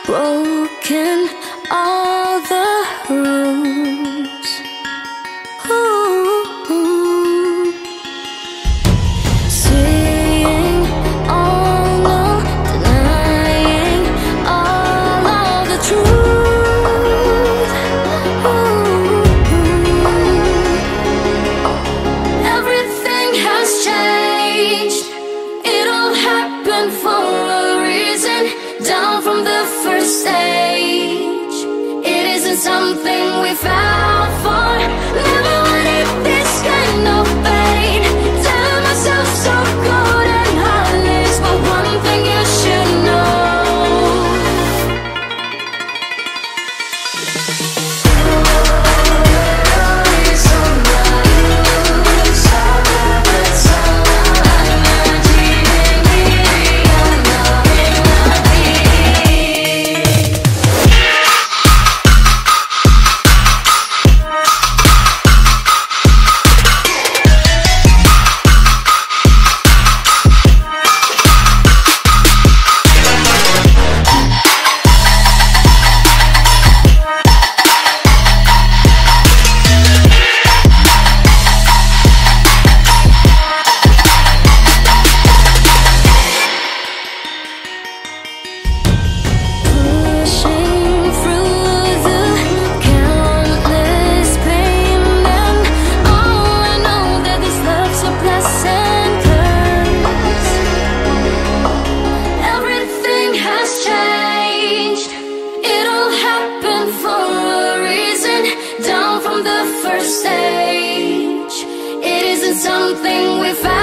broken all the rules. Ooh. Saying all no, denying all of the truth. Ooh. Everything has changed. It all happened for a reason. Down from the first stage, it isn't something we fell for. Never wanted this kind of pain. Telling myself so good and heartless, but one thing you should know. Stage. It isn't something we found.